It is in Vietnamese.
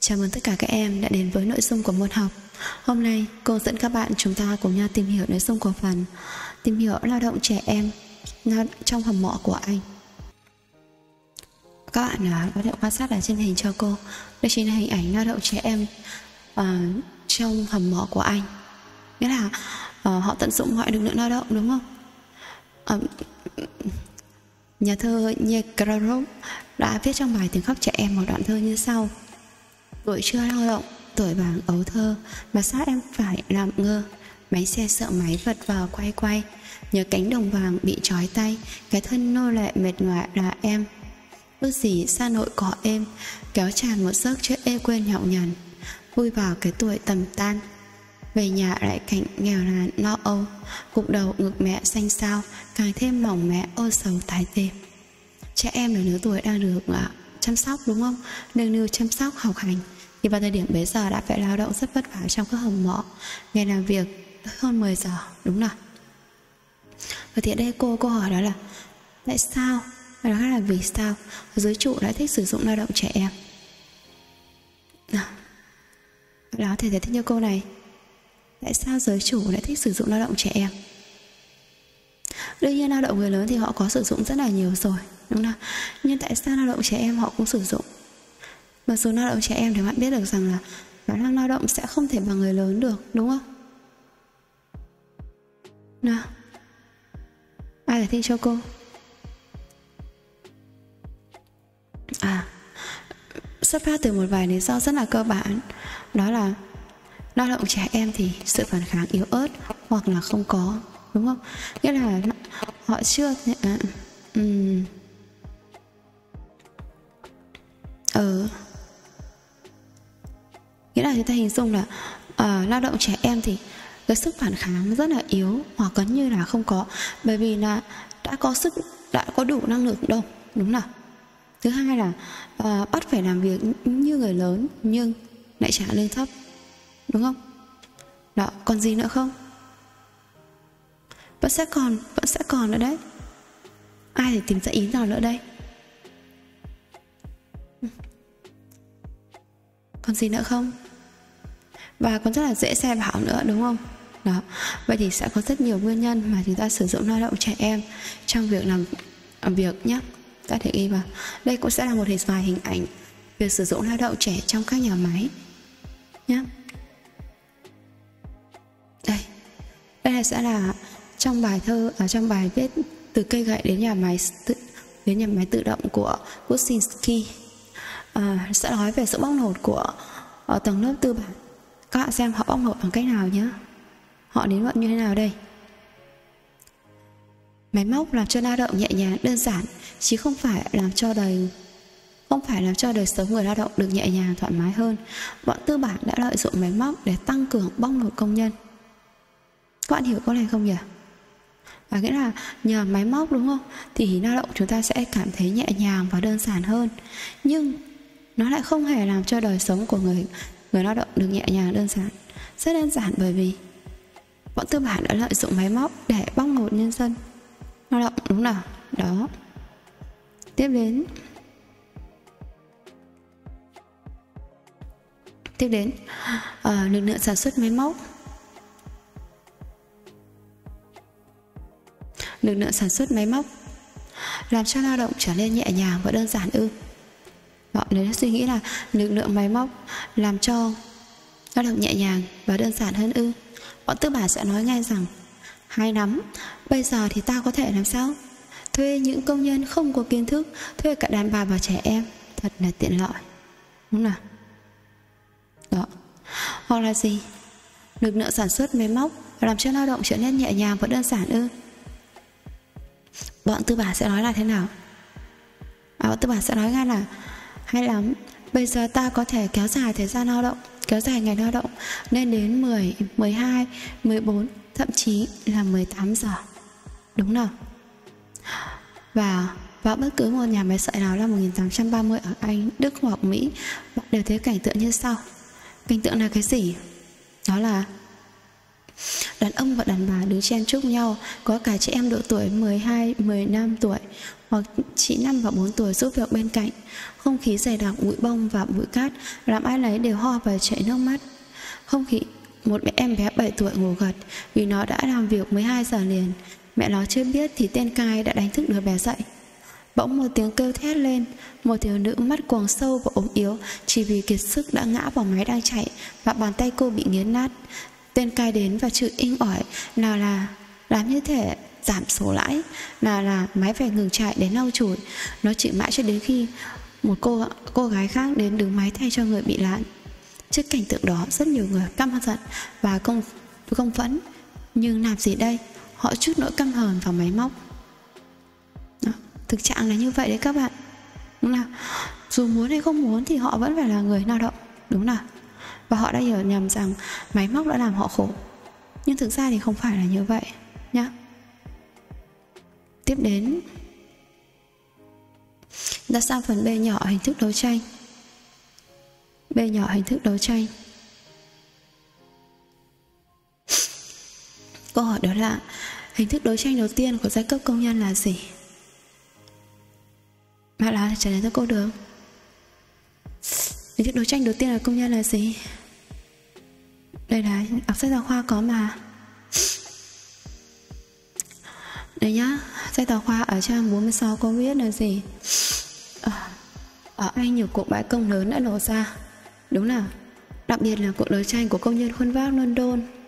Chào mừng tất cả các em đã đến với nội dung của môn học. Hôm nay cô dẫn các bạn chúng ta cùng nhau tìm hiểu nội dung của phần tìm hiểu lao động trẻ em trong hầm mộ của anh. Các bạn có thể quan sát ở trên hình cho cô. Đây chính là hình ảnh lao động trẻ em trong hầm mộ của anh. Nghĩa là họ tận dụng mọi lực lượng lao động, đúng không? Nhà thơ Nekrasov đã viết trong bài Tiếng khóc trẻ em một đoạn thơ như sau: tuổi chưa lao động, tuổi vàng ấu thơ, mà sao em phải làm ngơ. Máy xe sợ máy vật vào quay quay, nhớ cánh đồng vàng bị trói tay, cái thân nô lệ mệt nhoài là em. Ước gì xa nội cỏ êm, kéo tràn một giấc chưa ê quên nhọc nhằn, vui vào cái tuổi tầm tan. Về nhà lại cảnh nghèo nàn lo âu, gục đầu ngực mẹ xanh xao, càng thêm mỏng mẹ âu sầu tái tê. Trẻ em là lứa tuổi đang được chăm sóc, đúng không? Nâng niu chăm sóc học hành, thì vào thời điểm bấy giờ đã phải lao động rất vất vả trong các hầm mộ, ngày làm việc hơn 10 giờ, đúng nào? Và thì ở đây cô hỏi đó là tại sao, đó là vì sao giới chủ lại thích sử dụng lao động trẻ em? Đó, thầy giải thích cho cô này. Tại sao giới chủ lại thích sử dụng lao động trẻ em? Đương nhiên lao động người lớn thì họ có sử dụng rất là nhiều rồi, đúng không? Nhưng tại sao lao động trẻ em họ cũng sử dụng? Mặc dù lao động trẻ em thì bạn biết được rằng là khả năng lao động sẽ không thể bằng người lớn được, đúng không? Nào, ai giải thích cho cô? Xuất phát từ một vài lý do rất là cơ bản. Đó là lao động trẻ em thì sự phản kháng yếu ớt hoặc là không có, đúng không? Nghĩa là họ chưa nghĩa là chúng ta hình dung là lao động trẻ em thì cái sức phản kháng rất là yếu hoặc gần như là không có, bởi vì là đã có đủ năng lượng đâu, đúng nào? Thứ hai là bắt phải làm việc như người lớn nhưng lại trả lương thấp, đúng không? Đó, còn gì nữa không? Vẫn sẽ còn nữa đấy. Ai thì tìm ra ý nào nữa đây? Còn gì nữa không? Và còn rất là dễ sai bảo nữa, đúng không? Đó, vậy thì sẽ có rất nhiều nguyên nhân mà chúng ta sử dụng lao động trẻ em trong việc làm việc nhé. Ta thể ghi vào. Đây cũng sẽ là một vài hình ảnh việc sử dụng lao động trẻ trong các nhà máy nhé. Đây sẽ là trong bài thơ, trong bài viết từ cây gậy đến nhà máy tự động của Kuczynski, sẽ nói về sự bóc lột của tầng lớp tư bản. Các bạn xem họ bóc lột bằng cách nào nhé. Họ đến luận như thế nào đây? Máy móc làm cho lao động nhẹ nhàng đơn giản, chứ không phải làm cho đời sống người lao động được nhẹ nhàng thoải mái hơn. Bọn tư bản đã lợi dụng máy móc để tăng cường bóc lột công nhân. Các bạn hiểu câu này không nhỉ? Nghĩa là nhờ máy móc, đúng không, thì lao động chúng ta sẽ cảm thấy nhẹ nhàng và đơn giản hơn. Nhưng nó lại không hề làm cho đời sống của người lao động được nhẹ nhàng đơn giản. Rất đơn giản bởi vì bọn tư bản đã lợi dụng máy móc để bóc lột nhân dân lao động, đúng nào? Đó. Tiếp đến lực lượng sản xuất máy móc. Lực lượng sản xuất máy móc làm cho lao động trở nên nhẹ nhàng và đơn giản ư? Nếu suy nghĩ là lực lượng máy móc làm cho lao động nhẹ nhàng và đơn giản hơn ư? Bọn tư bản sẽ nói ngay rằng hay lắm, bây giờ thì ta có thể làm sao? Thuê những công nhân không có kiến thức, thuê cả đàn bà và trẻ em, thật là tiện lợi, đúng nào? Đó. Hoặc là gì? Lực lượng sản xuất máy móc làm cho lao động trở nên nhẹ nhàng và đơn giản ư? Bọn tư bản sẽ nói là thế nào? Bọn tư bản sẽ nói ngay là hay lắm, bây giờ ta có thể kéo dài thời gian lao động, kéo dài ngày lao động lên đến 10, 12, 14, thậm chí là 18 giờ, đúng nào? Và vào bất cứ một nhà máy sợi nào năm 1830 ở Anh, Đức hoặc Mỹ, bạn đều thấy cảnh tượng như sau. Cảnh tượng là cái gì? Đó là Đàn ông và đàn bà đứng chen chúc nhau, có cả trẻ em độ tuổi 12, 15 tuổi hoặc chỉ 5 và 4 tuổi giúp việc bên cạnh. Không khí dày đặc bụi bông và bụi cát làm ai nấy đều ho và chảy nước mắt. Không khí một em bé 7 tuổi ngủ gật vì nó đã làm việc 12 giờ liền. Mẹ nó chưa biết thì tên cai đã đánh thức đứa bé dậy. Bỗng một tiếng kêu thét lên. Một thiếu nữ mắt quầng sâu và ốm yếu chỉ vì kiệt sức đã ngã vào máy đang chạy và bàn tay cô bị nghiến nát. Tên cai đến và chửi inh ỏi, nào là làm như thể giảm số lãi, nào là máy phải ngừng chạy để lau chùi. Nó chửi mãi cho đến khi một cô gái khác đến đứng máy thay cho người bị nạn. Trước cảnh tượng đó, rất nhiều người căm giận và công phẫn, nhưng làm gì đây? Họ trút nỗi căm hờn vào máy móc. Đó, thực trạng là như vậy đấy các bạn. Đúng là dù muốn hay không muốn thì họ vẫn phải là người lao động, đúng nào? Và họ đã hiểu nhầm rằng máy móc đã làm họ khổ. Nhưng thực ra thì không phải là như vậy nhá. Tiếp đến ta sang phần B nhỏ, hình thức đấu tranh. B nhỏ, hình thức đấu tranh. Câu hỏi đó là hình thức đấu tranh đầu tiên của giai cấp công nhân là gì? Bạn nào trả lời cho cô được? Hình thức đấu tranh đầu tiên của công nhân là gì? Đây là đọc sách giáo khoa có mà. Đây nhá, sách giáo khoa ở trang 46 có viết là gì? Ở Anh nhiều cuộc bãi công lớn đã nổ ra. Đúng nào? Đặc biệt là cuộc đấu tranh của công nhân khuôn vác London.